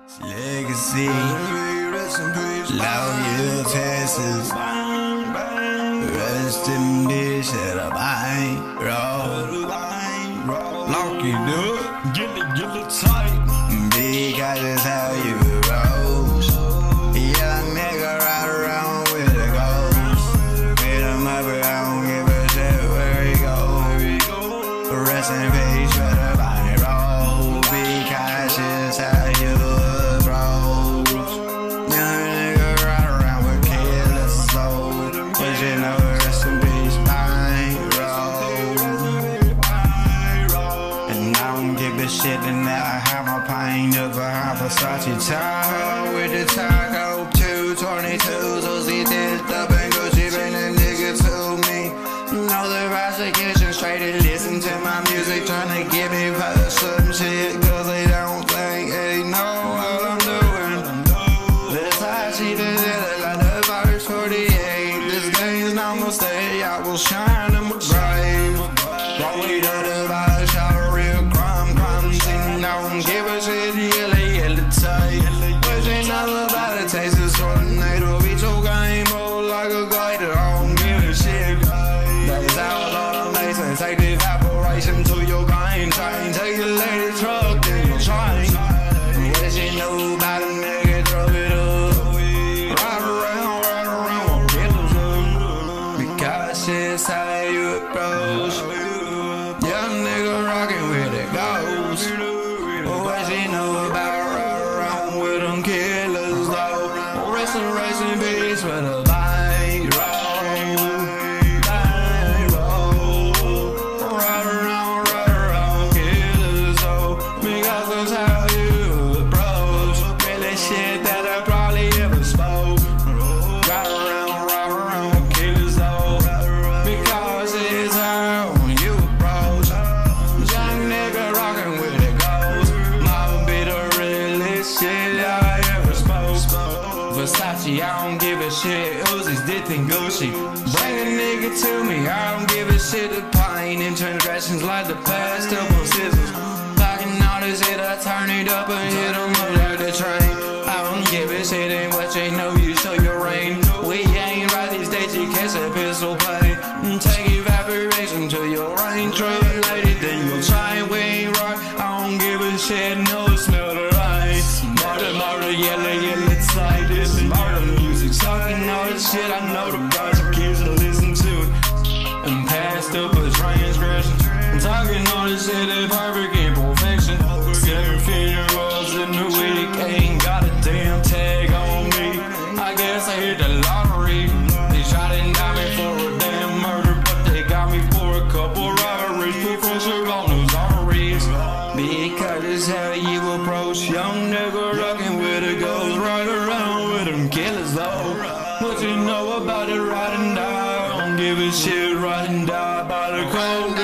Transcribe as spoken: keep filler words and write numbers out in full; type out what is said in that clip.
Legacy, loyal Texas. Rest in peace at a bank roll. Lock it up, get it, get it tight. Because it's how you rose. Young nigga ride around with a ghost. Beat him up, but I don't give a shit where he goes. Rest in peace for the bank roll. Because it's how you rose. Young nigga ride around with killer soul. But you know, rest in peace, bank roll. And I don't give a shit, and now I have my pain. Never have Versace Tahoe with the taco. two twenty-twos, O Z dipped up and Gucci bring a nigga to me. Know the prosecution straight to listen to my music, trying to get me for some shit, cause they don't think they know what I'm doing. Versace did it like the first forty-eight. This day is not my stay, I will shine in my grave. Roll it to the bottom, shout a real crime, crime scene. I don't give a shit, yellow, yellow tight. But ain't nothing about it, taste is tornado. Beat your game, roll like a glider, I don't give a shit. That's how Lord Mason, take the evaporation to your brain. Train, take the lady truck, then you'll train. What you know about a nigga, throw it up. Ride around, ride around, killers up. Because it's how you approach. Young nigga rockin' with the ghost. What you know about ride around with them killers though. Rest in rest in peace for the bank roll. Bank roll. Ride around, ride around killers though. Because that's how you approach. Really shit that I probably ever spoke. Ride around, ride around killers though. Because it's how you approach. Young nigga rockin' with the ghost. Mama be the realest shit I ever spoke. Versace, I don't give a shit. Uzi's dipped in Gucci. Bring a nigga to me, I don't give a shit. The pain in transgressions like the past double scissors. Packing all this shit, I turn it up and hit 'em up like the train. I don't give a shit, ain't what you know, you show your rain. We ain't right these days, you catch a pistol play. Take evaporation to your rain, true lady, then you'll try. We ain't right, I don't give a shit, no smell the rain. Murder, murder, yellow, yellow, tight. This is murder music, sucking all this shit. I know the prosecution listen to it. And passed up a transgression. Talking all this shit is perfect imperfection. Seven funerals in the week, ain't got a damn tag on me. I guess I hit the lottery. They shot and got me for a damn murder, but they got me for a couple robberies. Put pressure on those arteries. Because it's how you approach. Young nigga rockin' with a ghost, right around with them killers though. What you know about it, ride and die? I don't give a shit, ride and die by the cold.